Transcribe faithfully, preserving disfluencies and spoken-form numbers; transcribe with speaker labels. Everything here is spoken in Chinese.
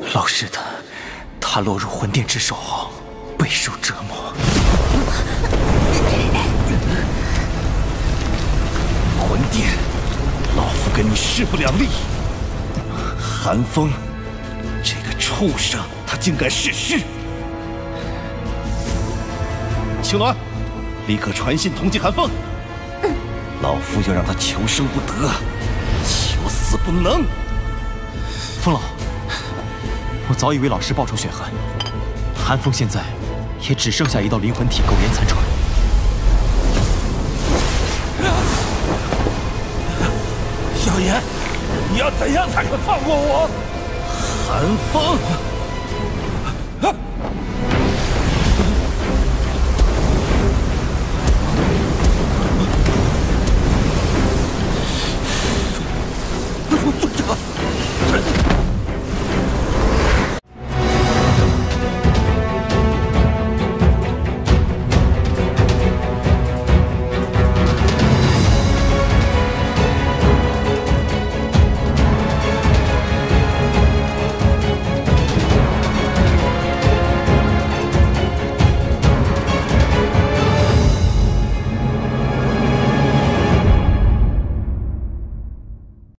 Speaker 1: 老师他，他落入魂殿之手后，备受折磨。魂殿，老夫跟你势不两立。寒风，这个畜生，他竟敢弑师！青鸾，立刻传信通缉寒风。嗯、老夫要让他求生不得，求死不能。风老。 我早已为老师报仇雪恨，寒风现在也只剩下一道灵魂体苟延残喘。
Speaker 2: 萧炎，你要怎样才肯放过我？
Speaker 1: 寒风。